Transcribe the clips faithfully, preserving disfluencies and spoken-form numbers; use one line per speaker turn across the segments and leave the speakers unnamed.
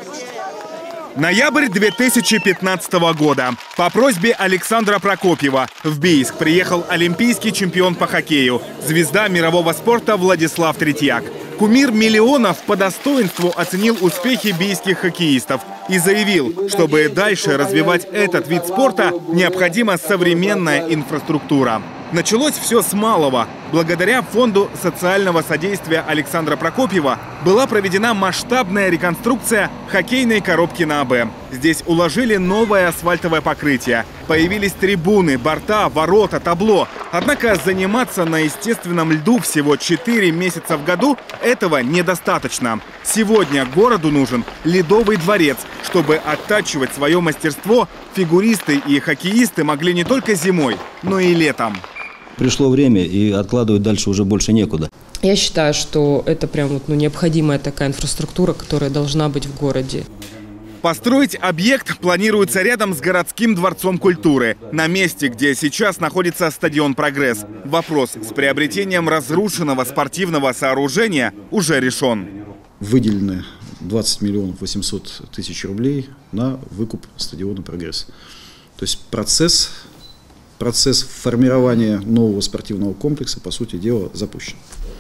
Ноябрь две тысячи пятнадцатого года. По просьбе Александра Прокопьева в Бийск приехал олимпийский чемпион по хоккею, звезда мирового спорта Владислав Третьяк. Кумир миллионов по достоинству оценил успехи бийских хоккеистов и заявил, чтобы дальше развивать этот вид спорта, необходима современная инфраструктура. Началось все с малого. Благодаря фонду социального содействия Александра Прокопьева была проведена масштабная реконструкция хоккейной коробки на АБ. Здесь уложили новое асфальтовое покрытие. Появились трибуны, борта, ворота, табло. Однако заниматься на естественном льду всего четыре месяца в году этого недостаточно. Сегодня городу нужен ледовый дворец. Чтобы оттачивать свое мастерство, фигуристы и хоккеисты могли не только зимой, но и летом.
Пришло время, и откладывать дальше уже больше некуда.
Я считаю, что это прям вот, ну, необходимая такая инфраструктура, которая должна быть в городе.
Построить объект планируется рядом с городским дворцом культуры, на месте, где сейчас находится стадион «Прогресс». Вопрос с приобретением разрушенного спортивного сооружения уже решен.
Выделены двадцать миллионов восемьсот тысяч рублей на выкуп стадиона «Прогресс». То есть процесс... Процесс формирования нового спортивного комплекса, по сути дела, запущен.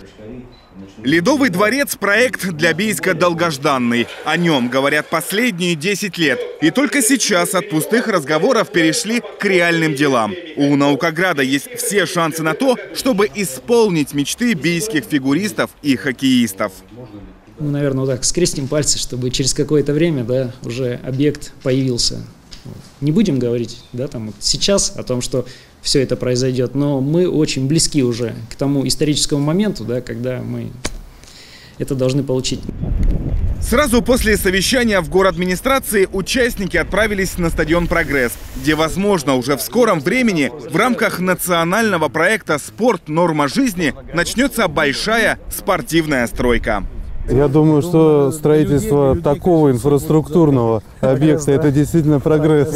Ледовый дворец – проект для Бийска долгожданный. О нем говорят последние десять лет. И только сейчас от пустых разговоров перешли к реальным делам. У Наукограда есть все шансы на то, чтобы исполнить мечты бийских фигуристов и хоккеистов.
Мы, наверное, вот так скрестим пальцы, чтобы через какое-то время, да, уже объект появился. Не будем говорить, да, там, вот сейчас о том, что все это произойдет, но мы очень близки уже к тому историческому моменту, да, когда мы это должны получить.
Сразу после совещания в городадминистрации участники отправились на стадион «Прогресс», где, возможно, уже в скором времени в рамках национального проекта «Спорт. Норма жизни» начнется большая спортивная стройка.
Я думаю, что строительство такого инфраструктурного объекта – это действительно прогресс.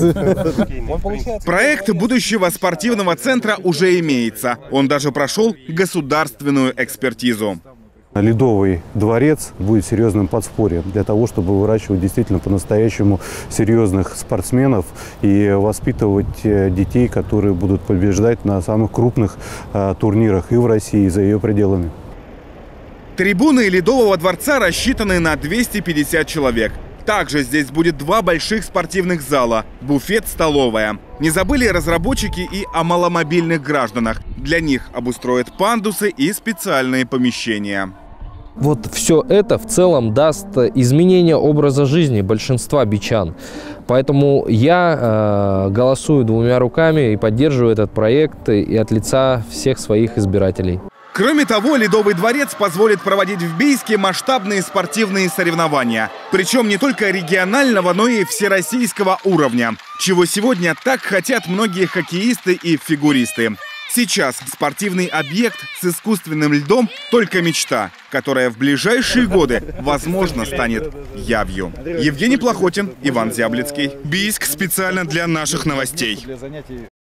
Проект будущего спортивного центра уже имеется. Он даже прошел государственную экспертизу.
Ледовый дворец будет серьезным подспорьем для того, чтобы выращивать действительно по-настоящему серьезных спортсменов и воспитывать детей, которые будут побеждать на самых крупных турнирах и в России, и за ее пределами.
Трибуны Ледового дворца рассчитаны на двести пятьдесят человек. Также здесь будет два больших спортивных зала, буфет, столовая. Не забыли разработчики и о маломобильных гражданах. Для них обустроят пандусы и специальные помещения.
Вот все это в целом даст изменение образа жизни большинства бичан. Поэтому я э, голосую двумя руками и поддерживаю этот проект и от лица всех своих избирателей.
Кроме того, Ледовый дворец позволит проводить в Бийске масштабные спортивные соревнования. Причем не только регионального, но и всероссийского уровня, чего сегодня так хотят многие хоккеисты и фигуристы. Сейчас спортивный объект с искусственным льдом – только мечта, которая в ближайшие годы, возможно, станет явью. Евгений Плохотин, Иван Зяблицкий. Бийск специально для наших новостей.